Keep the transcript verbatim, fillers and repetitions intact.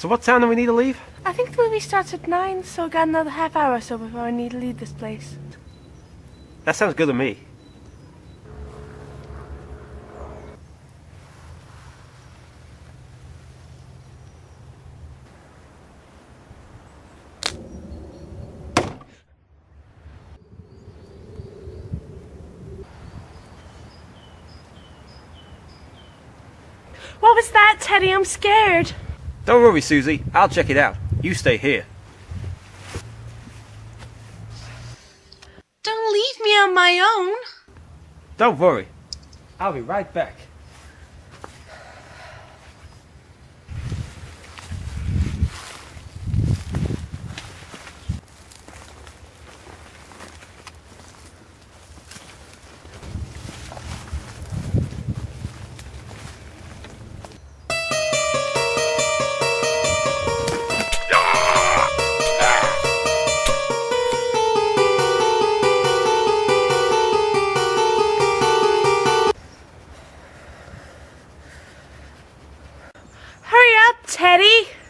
So what time do we need to leave? I think the movie starts at nine, so I got another half hour or so before I need to leave this place. That sounds good to me. What was that, Teddy? I'm scared. Don't worry, Susie. I'll check it out. You stay here. Don't leave me on my own. Don't worry. I'll be right back. Hurry up, Teddy.